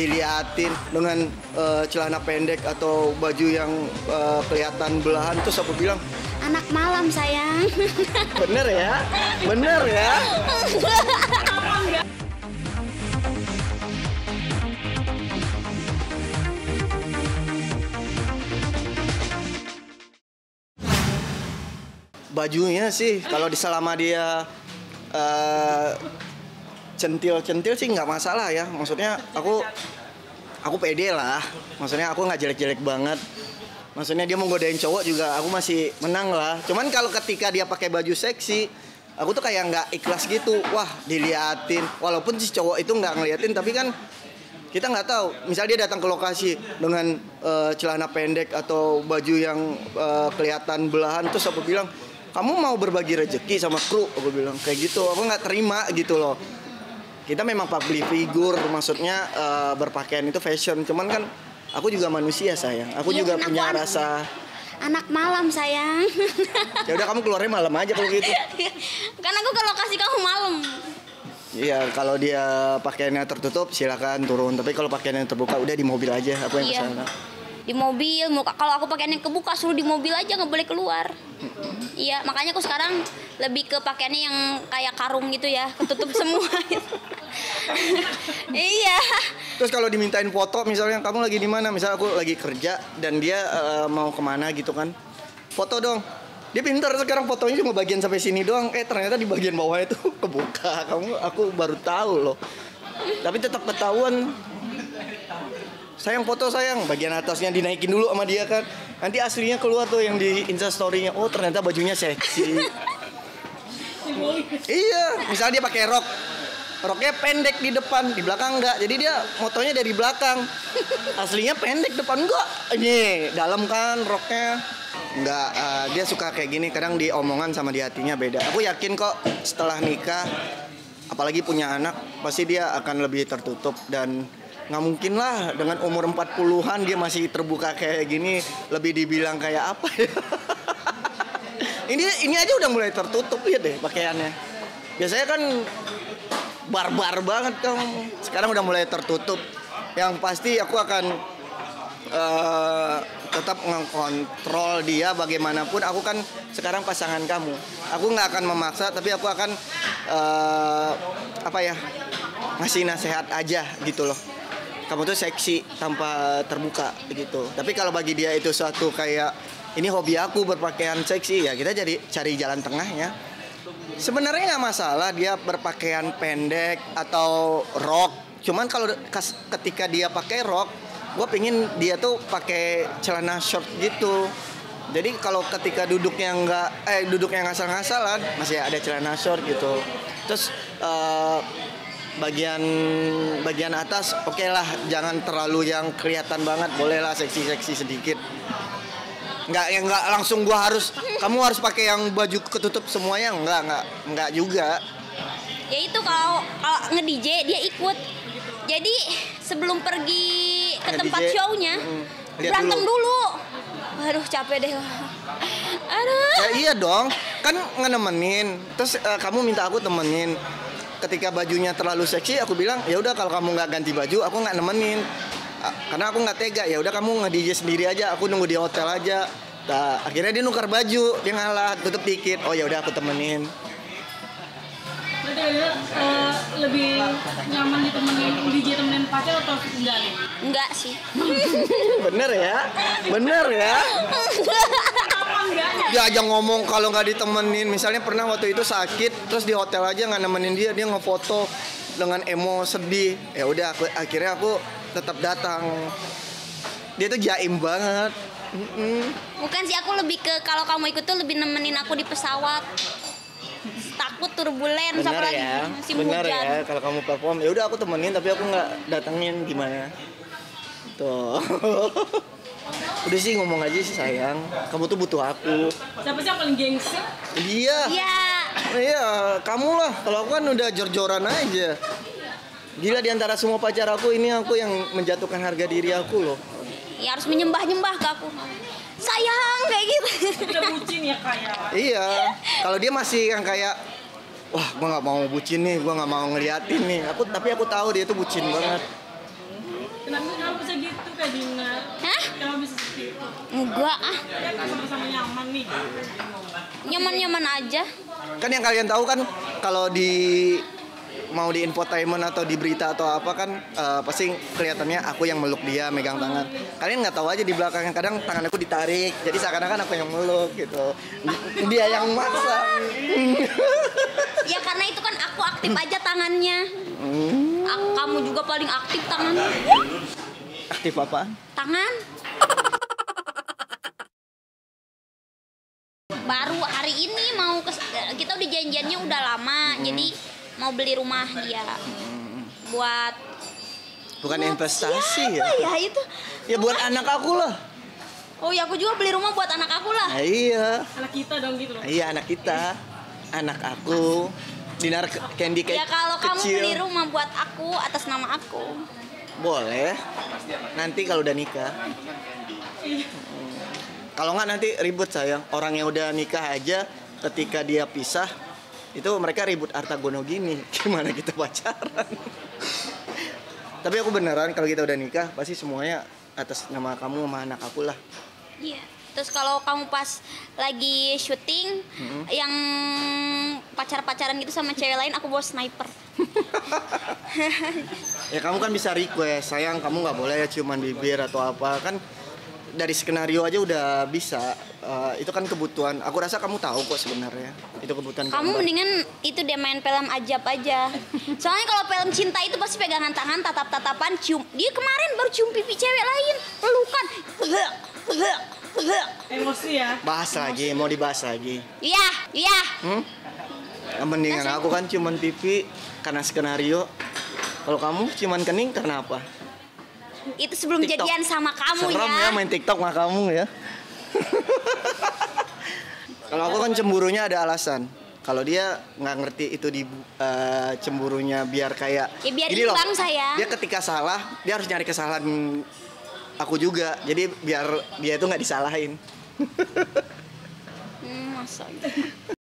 diliatin dengan celana pendek atau baju yang kelihatan belahan, terus aku bilang, anak malam sayang. bener ya, bener ya. Bajunya sih kalau selama dia centil-centil sih nggak masalah ya. Maksudnya aku pede lah. Maksudnya aku nggak jelek-jelek banget. Maksudnya dia mau godain cowok juga aku masih menang lah. Cuman kalau ketika dia pakai baju seksi, aku tuh kayak nggak ikhlas gitu. Wah, diliatin. Walaupun si cowok itu nggak ngeliatin, tapi kan kita nggak tahu. Misal dia datang ke lokasi dengan celana pendek atau baju yang kelihatan belahan, terus aku bilang, kamu mau berbagi rezeki sama kru? Aku bilang kayak gitu. Aku nggak terima gitu loh. Kita memang public figure, maksudnya berpakaian itu fashion. Cuman kan aku juga manusia sayang. Aku juga punya rasa. Anak malam sayang. Ya udah kamu keluarnya malam aja kalau gitu. Kan aku ke lokasi kamu malam. Iya, kalau dia pakaiannya tertutup silakan turun. Tapi kalau pakaiannya terbuka udah di mobil aja. Aku yang kesana. Di mobil, kalau aku pakaiannya kebuka suruh di mobil aja, nggak boleh keluar. Iya, makanya aku sekarang lebih ke pakaiannya yang kayak karung gitu ya, ketutup semua. Iya. Terus kalau dimintain foto, misalnya kamu lagi di mana? Misal aku lagi kerja dan dia mau kemana gitu kan, foto dong. Dia pintar sekarang fotonya cuma bagian sampai sini doang. Ternyata di bagian bawah itu kebuka. Aku baru tahu loh. Tapi tetap ketahuan. Sayang foto sayang, bagian atasnya dinaikin dulu sama dia kan. Nanti aslinya keluar tuh yang di Instastory-nya. Oh ternyata bajunya seksi. Iya, misalnya dia pakai rok. Roknya pendek di depan, di belakang enggak. Jadi dia motonya dari belakang. Aslinya pendek, depan enggak. Ini dalam kan roknya. Enggak, dia suka kayak gini. Kadang di omongan sama di hatinya beda. Aku yakin kok setelah nikah, apalagi punya anak, pasti dia akan lebih tertutup. Dan nggak mungkin lah dengan umur 40-an dia masih terbuka kayak gini. Lebih dibilang kayak apa ya. Ini aja udah mulai tertutup, lihat deh pakaiannya. Biasanya kan barbar banget kamu. Sekarang udah mulai tertutup. Yang pasti aku akan tetap ngekontrol dia bagaimanapun. Aku kan sekarang pasangan kamu. Aku nggak akan memaksa, tapi aku akan ngasih nasihat aja gitu loh. Kamu tuh seksi tanpa terbuka gitu. Tapi kalau bagi dia itu suatu kayak ini hobi aku berpakaian seksi, ya kita jadi cari jalan tengahnya. Sebenarnya nggak masalah dia berpakaian pendek atau rok. Cuman kalau ketika dia pakai rok, gue pengen dia tuh pakai celana short gitu. Jadi kalau ketika duduknya nggak ngasal-ngasalan, masih ada celana short gitu. Terus bagian atas oke lah, jangan terlalu yang kelihatan banget, bolehlah seksi-seksi sedikit. Nggak langsung kamu harus pakai yang baju ketutup semuanya, enggak juga. Ya itu kalau nge-DJ dia ikut. Jadi sebelum pergi ke tempat show-nya berantem dulu. Aduh capek deh. Aduh. Ya iya dong, kan ngenemenin. Terus kamu minta aku temenin. Ketika bajunya terlalu seksi, aku bilang ya udah kalau kamu nggak ganti baju, aku nggak nemenin. Karena aku nggak tega. Ya udah kamu nge-DJ sendiri aja, aku nunggu di hotel aja. Nah, akhirnya dia nukar baju, dia ngalah, tutup dikit. Oh ya udah aku temenin. Berarti lebih nyaman ditemenin DJ temenin pacar atau enggak nih? Enggak sih. Bener ya? Dia aja ngomong kalau nggak ditemenin. Misalnya pernah waktu itu sakit, terus di hotel aja nggak nemenin dia ngefoto dengan emo sedih. Ya udah akhirnya aku tetap datang. Dia tuh jaim banget. Bukan sih, aku lebih ke kalau kamu ikut tuh lebih nemenin aku di pesawat. Takut turbulen sama lagi musim hujan. Bener ya, kalau kamu perform ya udah aku temenin tapi aku nggak datengin, gimana? Tuh. Udah sih ngomong aja sih sayang, kamu tuh butuh aku. Siapa sih yang paling gengsi? Dia. Iya, kamu lah. Kalau aku kan udah jor-joran aja. Gila, di antara semua pacar aku ini aku yang menjatuhkan harga diri aku loh. Ya harus menyembah-nyembah ke aku. Sayang kayak gitu. Udah bucin ya kayak. Iya. Kalau dia masih yang kayak, wah gua nggak mau bucin nih, gua nggak mau ngeliatin nih. Tapi aku tahu dia tuh bucin banget. Kenapa bisa gitu Kak Dina? Hah? Kenapa bisa seperti itu? Enggak ah, Kan sama-sama nyaman nih. nyaman-nyaman aja. Kan yang kalian tahu kan kalau di mau di infotainment atau di berita atau apa kan pasti kelihatannya aku yang meluk dia megang tangan. Kalian nggak tahu aja di belakangnya kadang tangan aku ditarik jadi seakan-akan aku yang meluk gitu. Dia yang maksa. Ya karena itu kan aku aktif aja tangannya. Kamu juga paling aktif tangan. Aktif apa? Tangan. Baru hari ini mau kita udah janjiannya udah lama. Jadi mau beli rumah dia. Buat Bukan investasi ya? apa ya itu? Ya buat anak aku lah. Oh ya aku juga beli rumah buat anak aku lah. Nah, iya. Anak kita dong gitu loh. Iya anak kita. Anak aku. Dinar candy Ya kayak kalau kamu kecil. beli rumah buat aku atas nama aku. Boleh. Nanti kalau udah nikah. Kalau nggak nanti ribut sayang. Orang yang udah nikah aja ketika dia pisah itu mereka ribut harta gono gini. Gimana kita pacaran? Tapi aku beneran kalau kita udah nikah pasti semuanya atas nama kamu sama anak aku lah. Iya. Terus kalau kamu pas lagi syuting yang pacar-pacaran gitu sama cewek lain aku bawa sniper. Ya kamu kan bisa request, sayang kamu nggak boleh ya ciuman bibir atau apa kan dari skenario aja udah bisa. Itu kan kebutuhan. Aku rasa kamu tahu kok sebenarnya. Itu kebutuhan Kamu gambar. mendingan itu deh main film ajab aja. Soalnya kalau film cinta itu pasti pegangan tangan, tatap-tatapan, cium. Dia kemarin baru cium pipi cewek lain, pelukan. Emosi ya. Bahas lagi, mau dibahas lagi. Iya, iya. Mendingan aku kan cuman pipi karena skenario. Kalau kamu cuman kening karena apa? Itu sebelum TikTok. jadian sama kamu Serem ya. ya main TikTok sama kamu ya. Kalau aku kan cemburunya ada alasan. Kalau dia nggak ngerti itu di cemburunya biar kayak Ya biar gini loh, imbang, sayang. dia ketika salah dia harus nyari kesalahan aku juga. Jadi biar dia itu nggak disalahin. Masa gitu.